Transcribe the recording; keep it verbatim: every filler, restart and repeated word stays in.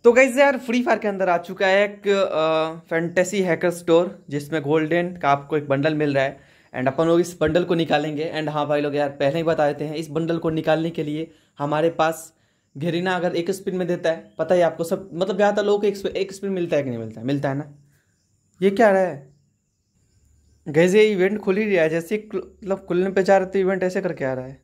तो गाइस यार free fire के अंदर आ चुका है एक फैंटेसी हैकर स्टोर जिसमें गोल्डन का आपको एक बंडल मिल रहा है। एंड अपन लोग इस बंडल को निकालेंगे। एंड हाँ भाई लोग यार पहले ही बता देते हैं, इस बंडल को निकालने के लिए हमारे पास घेरिना अगर एक स्पिन में देता है, पता ही आपको सब, मतलब ज़्यादातर लोगों को एक, एक स्पिन मिलता है कि नहीं मिलता है, मिलता है ना। ये क्या रहा है गाइस, ये इवेंट खुल ही रहा है, जैसे मतलब खुलने पे जा रहे तो इवेंट ऐसे करके आ रहा है।